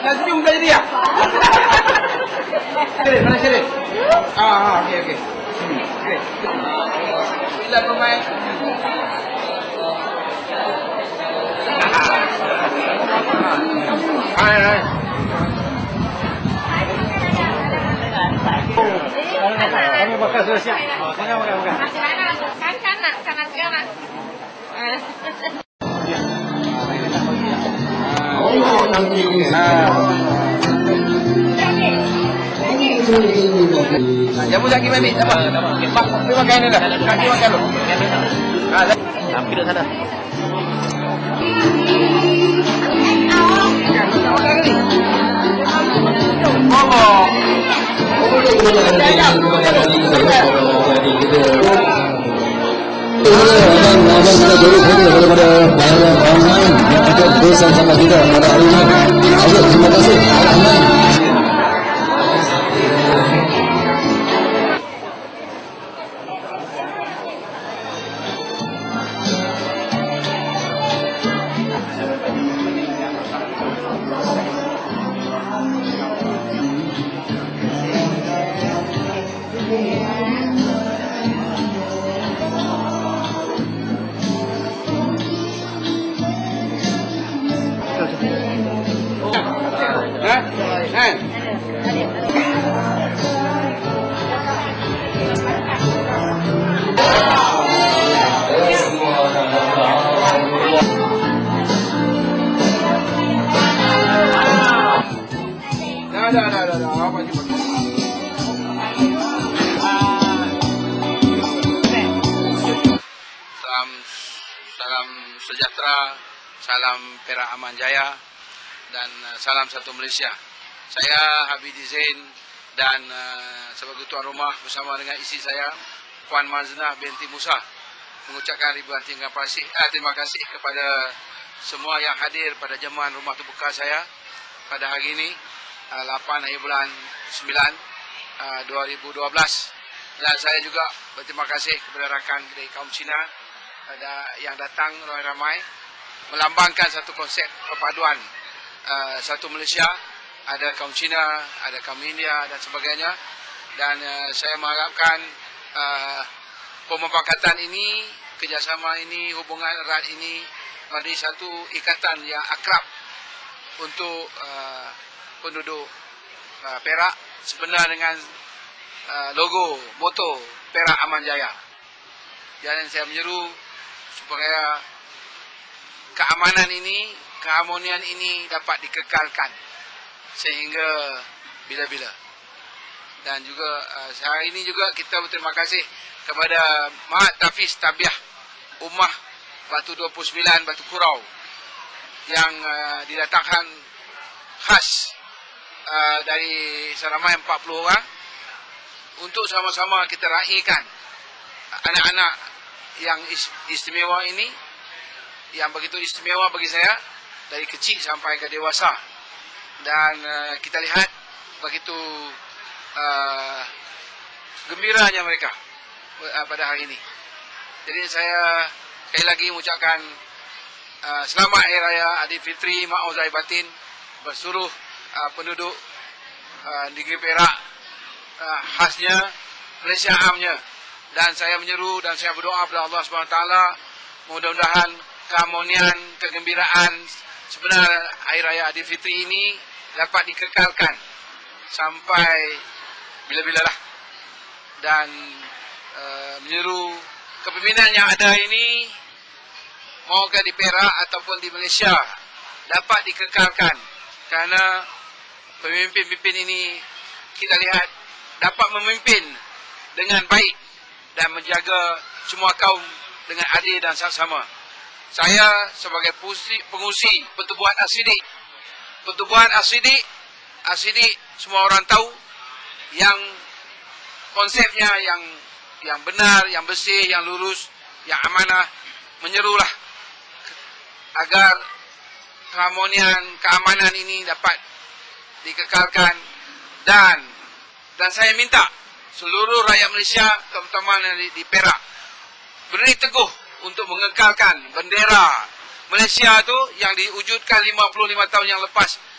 Nak senyum tak jadi ya? Sini, mana sini? Okey, okey. Okey. Bila pemain. Hai. Kami bakal sudah siap. Makan. Kanan. Jamu lagi mami, apa? Pak, makan ni dah. Kaki makan lu. Hampir sana. Kita beri hadiah kepada para pemain yang akan bersama kita pada hari ini. Terima kasih. Salam sejahtera, salam Perak Aman Jaya, dan salam satu Malaysia. Saya Habibie Zain dan sebagai tuan rumah bersama dengan isteri saya, Puan Maznah binti Musa, mengucapkan ribuan terima kasih kepada semua yang hadir pada jamuan rumah terbuka saya pada hari ini 8 hari bulan 9 2012. Dan saya juga berterima kasih kepada rakan dari kaum Cina yang datang ramai-ramai melambangkan satu konsep perpaduan satu Malaysia. Ada kaum Cina, ada kaum India dan sebagainya. Dan saya mengharapkan pemufakatan ini, kerjasama ini, hubungan erat ini menjadi satu ikatan yang akrab untuk penduduk Perak, sebenar dengan logo, moto Perak Aman Jaya. Dan saya menyeru supaya keamanan ini, keharmonian ini dapat dikekalkan sehingga bila-bila. Dan juga hari ini juga kita berterima kasih kepada Mahat Tafiz Tabiah Ummah Batu 29 Batu Kurau yang didatangkan khas dari seramai 40 orang untuk sama-sama kita raikan anak-anak yang istimewa ini, yang begitu istimewa bagi saya dari kecil sampai ke dewasa. Dan kita lihat begitu gembiranya mereka pada hari ini. Jadi saya sekali lagi mengucapkan selamat Hari Raya Aidilfitri, Maaf Zahir Batin berseluruh penduduk negeri Perak, khasnya Malaysia amnya. Dan saya menyeru dan saya berdoa kepada Allah SWT, mudah-mudahan keharmonian, kegembiraan sebenar Hari Raya Aidilfitri ini dapat dikekalkan sampai bila-bila lah. Dan menyeru kepimpinan yang ada ini, maukah di Perak ataupun di Malaysia, dapat dikekalkan. Kerana pemimpin-pemimpin ini kita lihat dapat memimpin dengan baik dan menjaga semua kaum dengan adil dan sama-sama. Saya sebagai pengusi Pertubuhan As-Siddiq, Pertubuhan As-Siddiq semua orang tahu yang konsepnya yang benar, yang bersih, yang lurus, yang amanah. Menyerulah agar keharmonian, keamanan ini dapat dikekalkan. Dan saya minta seluruh rakyat Malaysia, terutama di Perak, berdiri teguh untuk mengekalkan bendera Malaysia itu yang diwujudkan 55 tahun yang lepas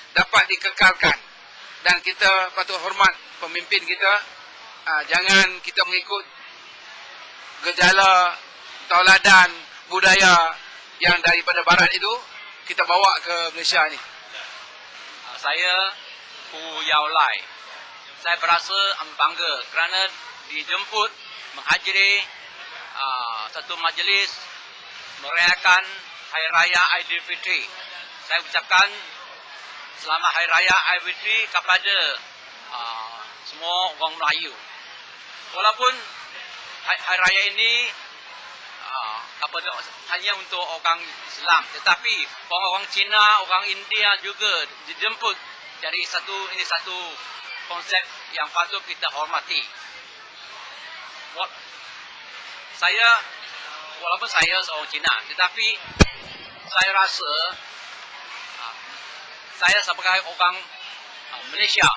dapat dikekalkan. Dan kita patut hormat pemimpin kita. Jangan kita mengikut gejala tauladan budaya yang daripada barat itu kita bawa ke Malaysia ni. Saya Hu Yao Lai. Saya berasa bangga kerana dijemput menghadiri satu majlis merayakan Hari Raya Aidilfitri. Saya ucapkan selamat Hari Raya Aidilfitri kepada semua orang Melayu. Walaupun Hari Raya ini hanya untuk orang Islam, tetapi orang Cina, orang India juga dijemput. Jadi ini satu konsep yang patut kita hormati. Walaupun saya seorang Cina, tetapi saya rasa saya sebagai orang Malaysia.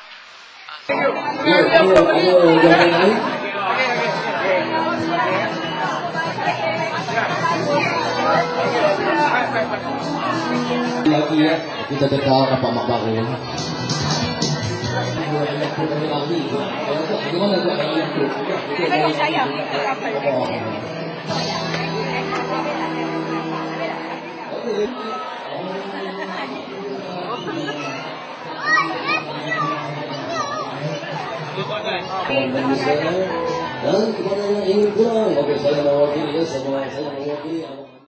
Lagi ya, kita dekal apa mak baru. Dan kepada yang ingin pulang, oke saya mewakili ya semua, saya mewakili.